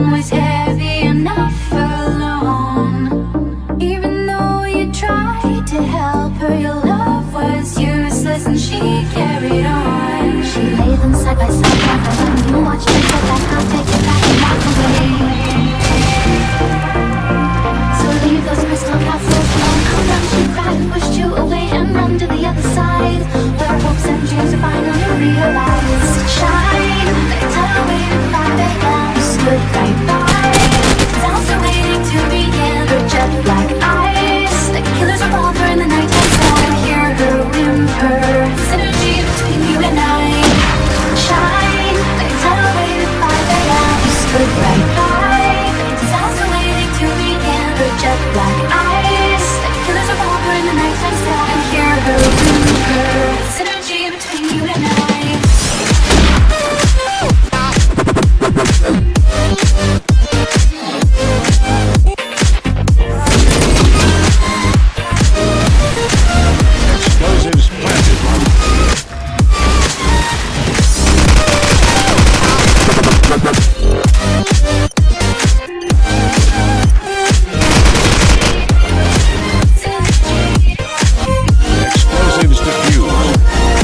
was heavy enough alone. Even though you tried to help her, your love was useless and she carried on. She laid them side by side, never letting you watch me get back. I'll take it back and walk away. So leave those crystal castles alone. Come down, she cried and pushed you away and run to the other side, where hopes and dreams are finally realized. Shine, they tell her waiting 5 a.m. Stood right by, sounds are waiting to begin. Her jet black eyes, the killer's revolver in the nighttime sky. Hear her whimper, synergy between you and I. Shine, they tell her waiting 5 a.m. Stood right by, sounds are waiting to begin. Her jet black eyes, the killer's revolver in the nighttime sky. Hear her whimper, synergy between you and I. Explosives planted. Explosives diffused.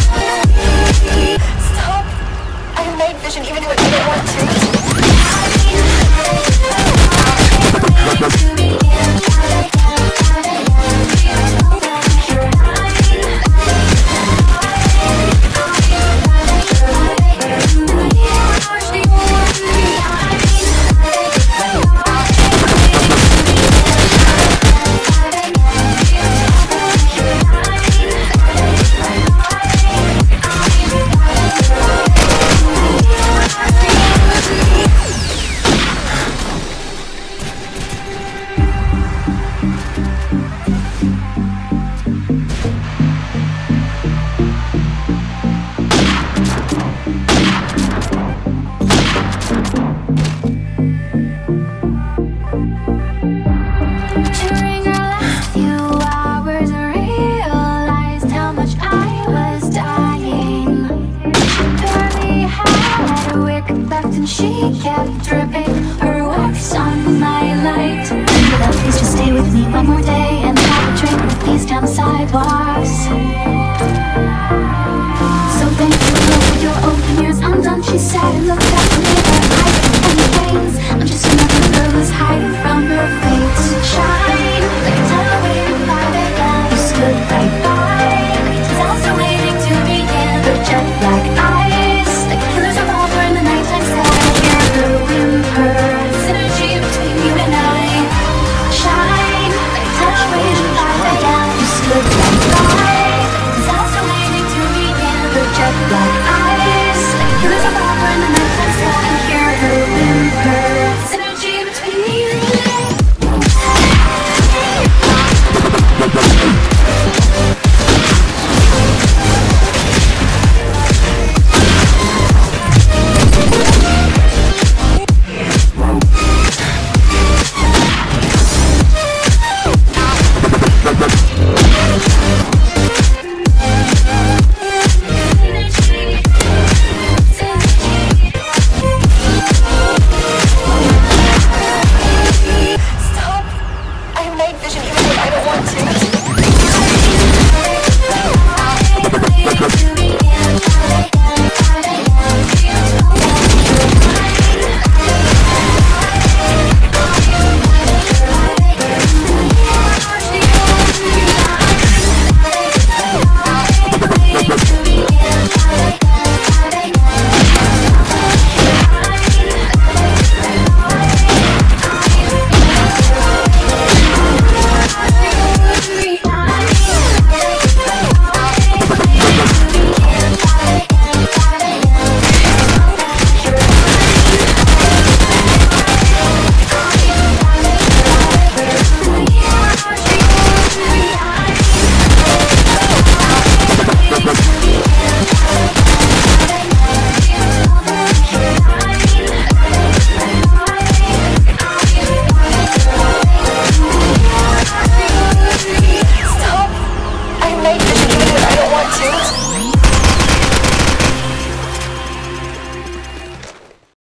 Stop! I have night vision even if I don't want to. During our last few hours, I realized how much I was dying. She barely had a wick left and she kept dripping her wax on my light. Without please just stay with me one more day and have a drink with these down the sidewalks. So thank you for your open ears undone, she said, and looked up at me, her eyes and the brains. I'm just another girl who's